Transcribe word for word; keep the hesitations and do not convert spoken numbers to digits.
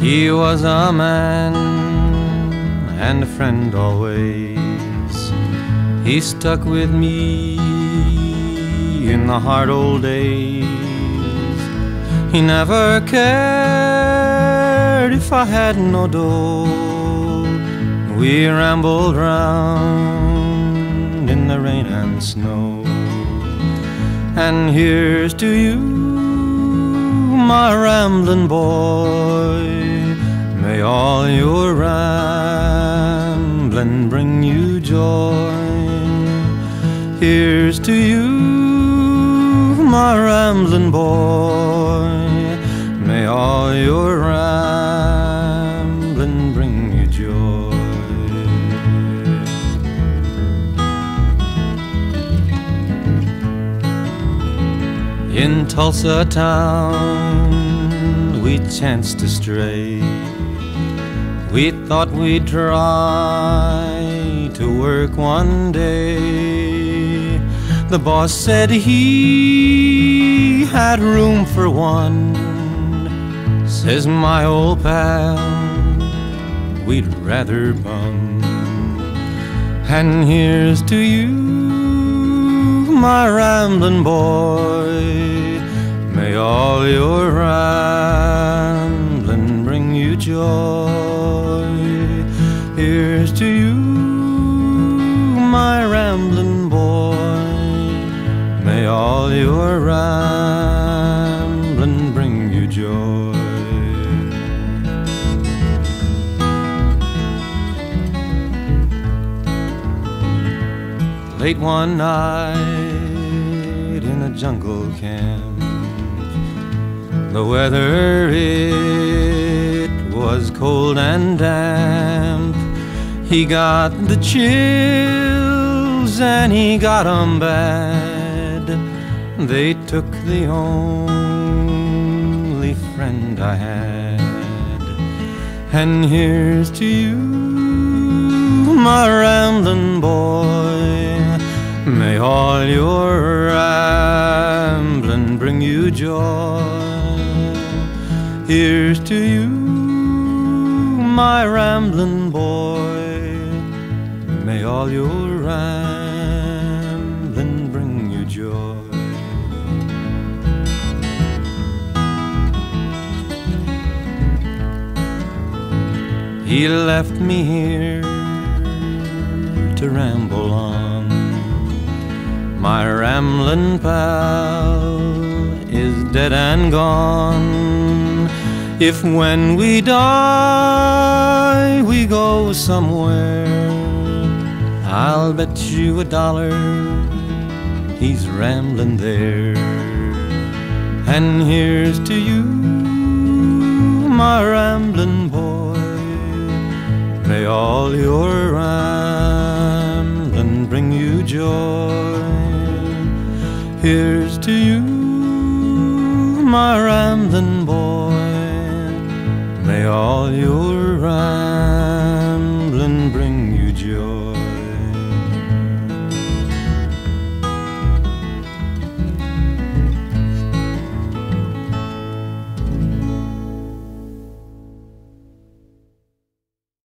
He was a man and a friend always. He stuck with me in the hard old days. He never cared if I had no dough. We rambled round in the rain and snow. And here's to you, my ramblin' boy. May all your ramblin' bring you joy. Here's to you, my ramblin' boy. May all your ramblin' bring you joy. In Tulsa town we chanced to stray. We thought we'd try to work one day. The boss said he had room for one. Says my old pal, we'd rather bum. And here's to you, my ramblin' boy. May all your ramblin' bring you joy. Here's to you, my ramblin' boy. May all your ramblin' bring you joy. Late one night in a jungle camp, the weather it was cold and damp. He got the chills and he got 'em bad. They took the only friend I had. And here's to you, my ramblin' boy. May all your ramblin' bring you joy. Here's to you, my ramblin' boy. May all your ramblin' bring you joy. He left me here to ramble on. My ramblin' pal is dead and gone. If when we die we go somewhere, I'll bet you a dollar he's ramblin' there. And here's to you, my ramblin' boy. May all your ramblin' bring you joy. Here's to you, my ramblin' boy. May all your